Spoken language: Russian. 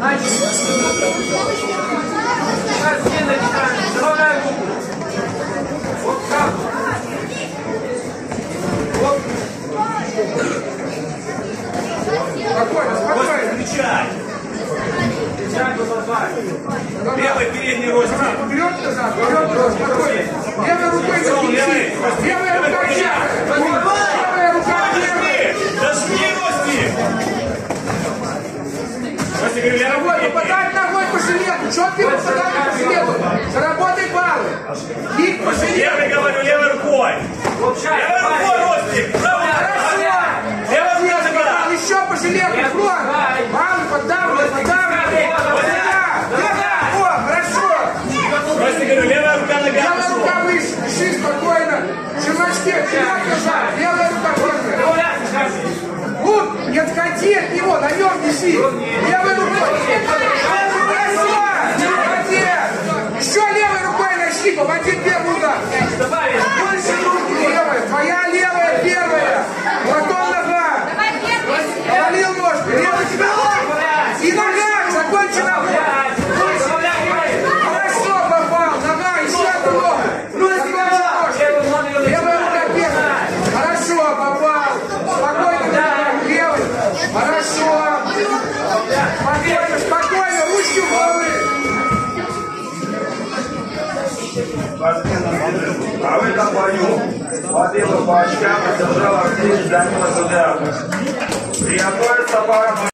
Добавляй руку. Вот так. Вот. Спокойно, спокойно. Включай. Тянь, добавляй. Левый передний ростик. Вперед, назад, спокойно. Левой рукой закинь. Левая рука первая. Левая рука первая. Дожми ростик. Ростик, говорю, левый Ногой, попадать ногой по жилету. Четкий попадание по жилету. Заработай баллы. Кик по жилету. Левый, говорю, левой рукой. Левой рукой, Ростик. Правой. Левой рукой забирай. Еще по жилету. Фронт. Баллы поддавливай, поддавливай. О, хорошо. Ростик, говорю, левая рука нога. Левая рука выше. Дыши спокойно. Челночке. Вперед нажать. Левая рука первая. Лук, не отходи от него. На нем виси. Левой рукой. Хорошо. Молодец. Еще левой рукой начни. Помоги первый удар. Больше руки. Левая. Твоя левая первая. Потом нога. Повалил ножку. Левый тебя. И нога. Закончи ногу. Хорошо попал. Нога. Еще одну ногу. Левая рука первая. Хорошо попал. Спокойно. Левый. Хорошо. Спокойно, спокойно. Ручки в головы. А в этом бою водила по очкам и держала в тени Данила Зудя. Приготовиться пара.